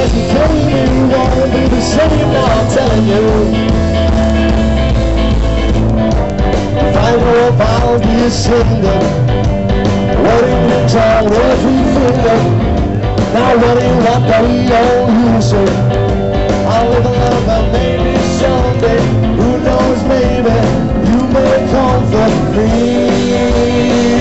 as you came, it won't be the same now, I'm telling you. If I were about to be a singer, wedding rings on every finger, now running what they all use it. I'll live a life and maybe someday, who knows, maybe you may comfort me.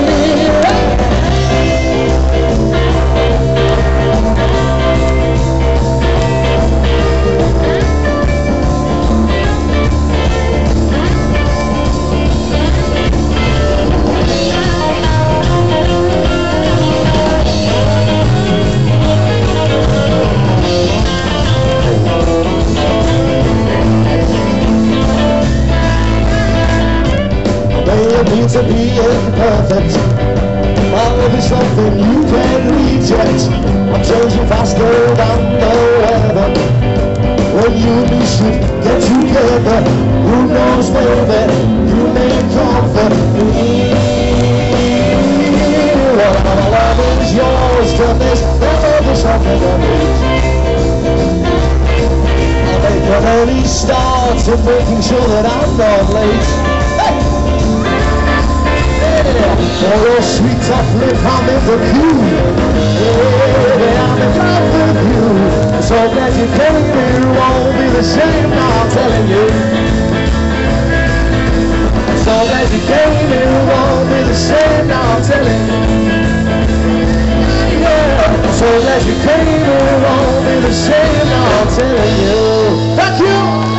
To be imperfect, I'll be something you can't reject. I'm changing faster than the weather. When you and me should get together, who knows, baby, you may comfort me. Well, my love is yours, till there'll be something to reach. I'll make an early start to making sure that I'm not late. For your sweet tough lip, I'm in the queue. Yeah, I'm in love with you. So glad you came, it won't be the same now, I'm telling you. So glad you came, it won't be the same now, I'm telling you. Yeah, so glad you came, it won't be the same now, I'm telling you. Thank you.